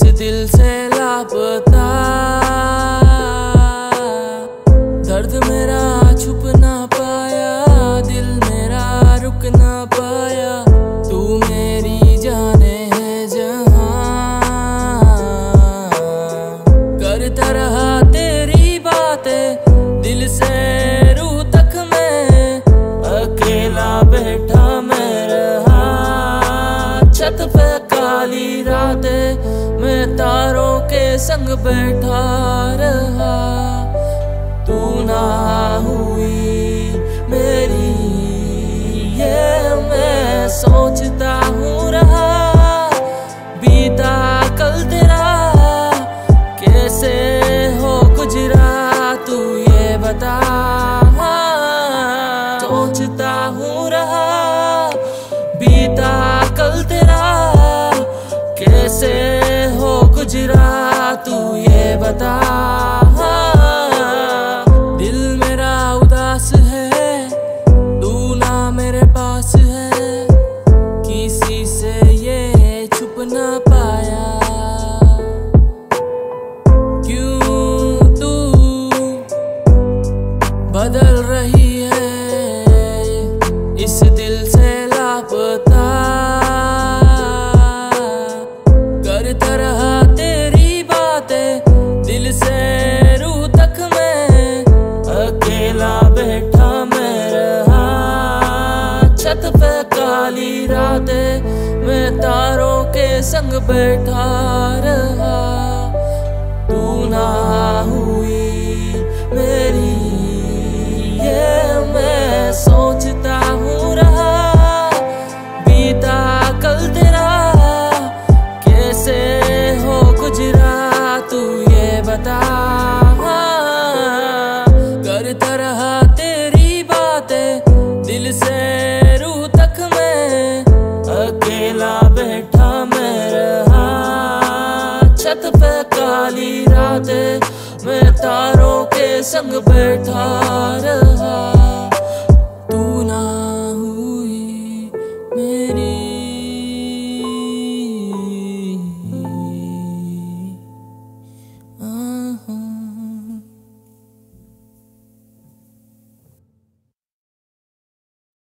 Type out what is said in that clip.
दिल से लापता, दर्द मेरा छुप ना पाया, दिल मेरा रुक ना पाया। तू मेरी जाने है जहां, करता रहा तेरी बातें दिल से रूह तक मैं, अकेला बैठा मैं रहा छत पे काली रातें, मैं तारों के संग बैठा रहा। तू ना हुई मेरी ये मैं सोचता हूँ रहा, बीता कल तेरा कैसे हो गुजरा तू ये बता। सोचता हूँ रहा, बीता कल तेरा कैसे हो गुजरा तू ये बता। दिल मेरा उदास है, तू ना मेरे पास है, किसी से ये छुप ना पाया। क्यों तू बदल रही है, इस दिल से लापता, करता रहा तेरी बातें दिल से रूह तक मैं, अकेला बैठा मैं रहा छत पे काली रातें, मैं तारों के संग बैठा रहा। तू ना हुई मेरी ये मैं सोचता हूँ रहा, बीता कल तेरा कैसे हो गुजरा तू ये बता। करता रहा तेरी बातें दिल से रूह तक मैं, अकेला बैठा मैं रहा छत पे काली रातें, मैं तारों के संग बैठा रहा।